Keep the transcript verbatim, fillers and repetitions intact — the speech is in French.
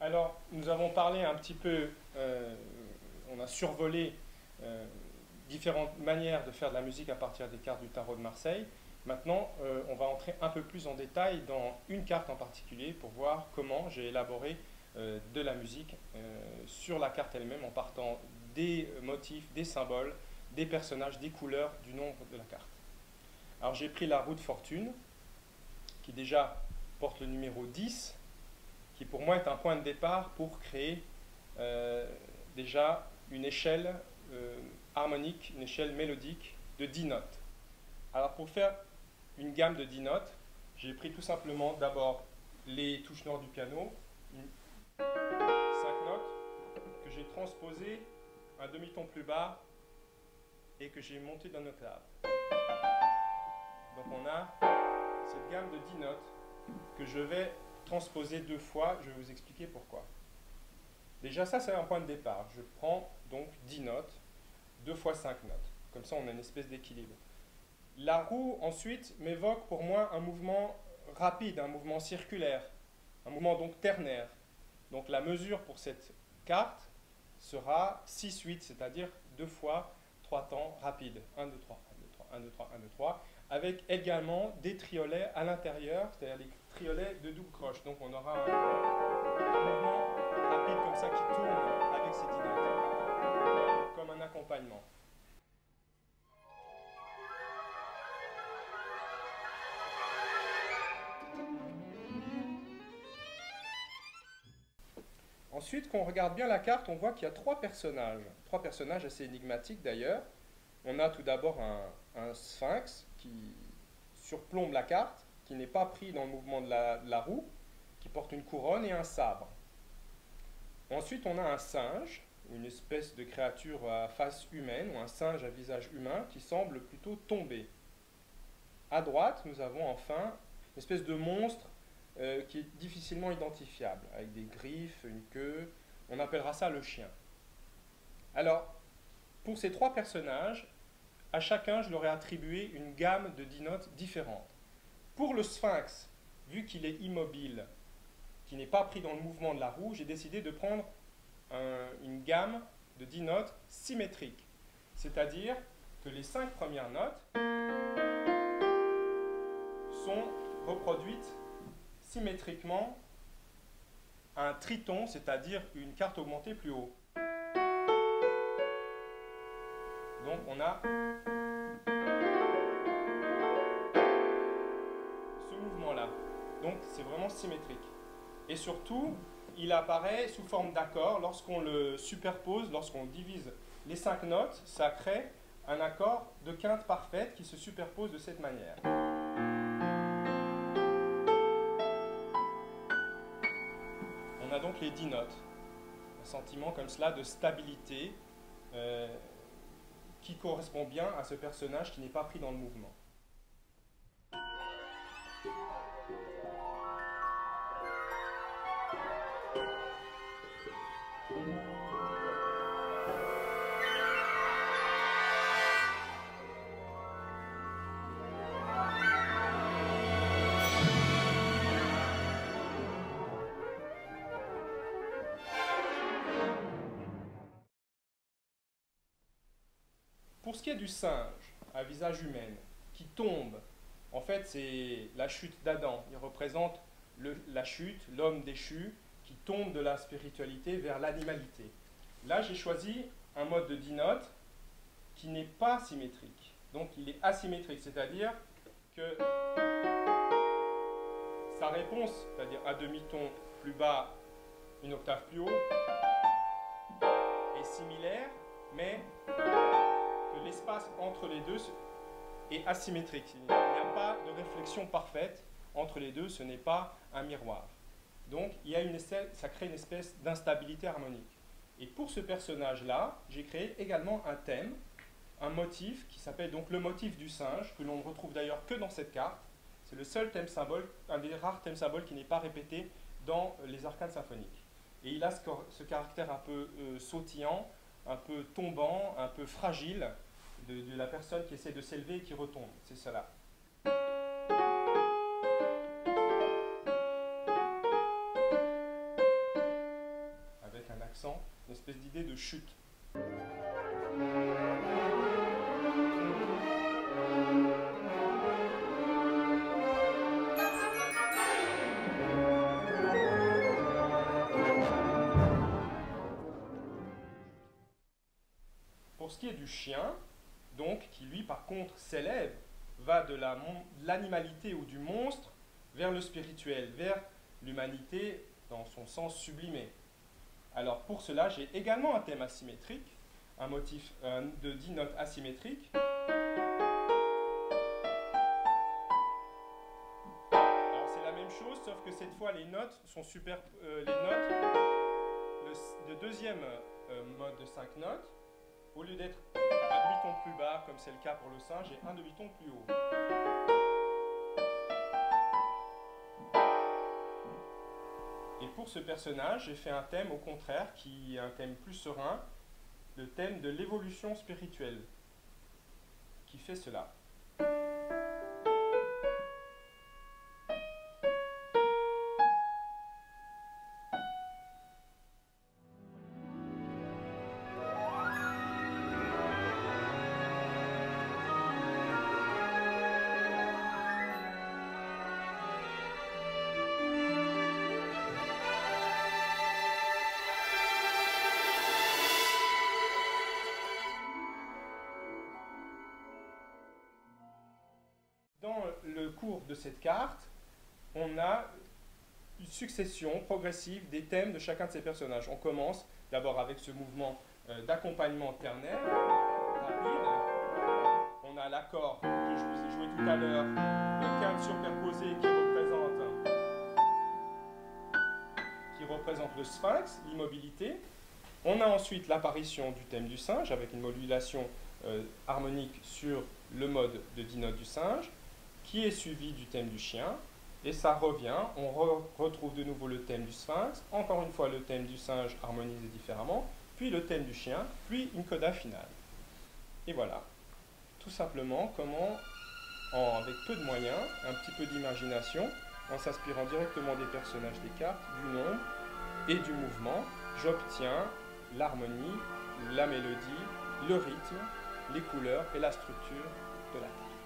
Alors, nous avons parlé un petit peu, euh, on a survolé euh, différentes manières de faire de la musique à partir des cartes du tarot de Marseille. Maintenant, euh, on va entrer un peu plus en détail dans une carte en particulier pour voir comment j'ai élaboré euh, de la musique euh, sur la carte elle-même en partant des motifs, des symboles, des personnages, des couleurs, du nombre de la carte. Alors j'ai pris la roue de fortune, qui déjà porte le numéro dix, qui pour moi est un point de départ pour créer euh, déjà une échelle euh, harmonique, une échelle mélodique de dix notes. Alors pour faire une gamme de dix notes, j'ai pris tout simplement d'abord les touches noires du piano, cinq notes, que j'ai transposées un demi-ton plus bas et que j'ai monté d'un octave. Donc on a cette gamme de dix notes que je vais transposer deux fois, je vais vous expliquer pourquoi. Déjà ça c'est un point de départ, je prends donc dix notes, deux fois cinq notes, comme ça on a une espèce d'équilibre. La roue ensuite m'évoque pour moi un mouvement rapide, un mouvement circulaire, un mouvement donc ternaire. Donc la mesure pour cette carte sera six huit, c'est-à-dire deux fois trois temps rapides, un deux trois, un deux trois, un deux trois, un deux trois, avec également des triolets à l'intérieur, c'est-à-dire des triolets de double croche. Donc on aura un, un mouvement rapide comme ça qui tourne avec ces dix notes, comme un accompagnement. Ensuite, quand on regarde bien la carte, on voit qu'il y a trois personnages, trois personnages assez énigmatiques d'ailleurs. On a tout d'abord un, un sphinx qui surplombe la carte, qui n'est pas pris dans le mouvement de la, de la roue, qui porte une couronne et un sabre. Ensuite, on a un singe, une espèce de créature à face humaine, ou un singe à visage humain, qui semble plutôt tomber. À droite, nous avons enfin une espèce de monstre euh, qui est difficilement identifiable, avec des griffes, une queue. On appellera ça le chien. Alors, pour ces trois personnages, à chacun, je leur ai attribué une gamme de dix notes différentes. Pour le sphinx, vu qu'il est immobile, qui n'est pas pris dans le mouvement de la roue, j'ai décidé de prendre un, une gamme de dix notes symétriques. C'est-à-dire que les cinq premières notes sont reproduites symétriquement à un triton, c'est-à-dire une carte augmentée plus haut. Donc on a ce mouvement-là. Donc c'est vraiment symétrique. Et surtout, il apparaît sous forme d'accord. Lorsqu'on le superpose, lorsqu'on divise les cinq notes, ça crée un accord de quinte parfaite qui se superpose de cette manière. On a donc les dix notes. Un sentiment comme cela de stabilité euh, qui correspond bien à ce personnage qui n'est pas pris dans le mouvement. Pour ce qui est du singe à visage humain qui tombe, en fait c'est la chute d'Adam. Il représente le, la chute, l'homme déchu qui tombe de la spiritualité vers l'animalité. Là j'ai choisi un mode de dix notes qui n'est pas symétrique. Donc il est asymétrique, c'est-à-dire que sa réponse, c'est-à-dire un demi-ton plus bas, une octave plus haut, est similaire, mais l'espace entre les deux est asymétrique. Il n'y a pas de réflexion parfaite entre les deux, ce n'est pas un miroir. Donc il y a une espèce, ça crée une espèce d'instabilité harmonique. Et pour ce personnage-là, j'ai créé également un thème, un motif qui s'appelle donc le motif du singe, que l'on ne retrouve d'ailleurs que dans cette carte. C'est le seul thème symbole, un des rares thèmes symboles qui n'est pas répété dans les arcanes symphoniques. Et il a ce, ce caractère un peu euh, sautillant, un peu tombant, un peu fragile, De, de la personne qui essaie de s'élever et qui retombe. C'est cela. de chute. Pour ce qui est du chien, donc, qui lui par contre s'élève, va de l'animalité ou du monstre vers le spirituel, vers l'humanité dans son sens sublimé. Alors pour cela, j'ai également un thème asymétrique, un motif euh, de dix notes asymétriques. Alors c'est la même chose, sauf que cette fois les notes sont super, euh, les notes, le, le deuxième euh, mode de cinq notes, au lieu d'être un demi-ton plus bas, comme c'est le cas pour le singe, j'ai un demi-ton plus haut. Et pour ce personnage, j'ai fait un thème au contraire, qui est un thème plus serein, le thème de l'évolution spirituelle, qui fait cela. Dans le cours de cette carte, on a une succession progressive des thèmes de chacun de ces personnages. On commence d'abord avec ce mouvement euh, d'accompagnement ternaire, rapide. On a l'accord que je vous ai joué tout à l'heure, le quinte superposé qui représente, qui représente le sphinx, l'immobilité. On a ensuite l'apparition du thème du singe avec une modulation euh, harmonique sur le mode de dix notes du singe, qui est suivi du thème du chien, et ça revient, on re retrouve de nouveau le thème du sphinx, encore une fois le thème du singe harmonisé différemment, puis le thème du chien, puis une coda finale. Et voilà, tout simplement comment, en, avec peu de moyens, un petit peu d'imagination, en s'inspirant directement des personnages des cartes, du nombre et du mouvement, j'obtiens l'harmonie, la mélodie, le rythme, les couleurs et la structure de la carte.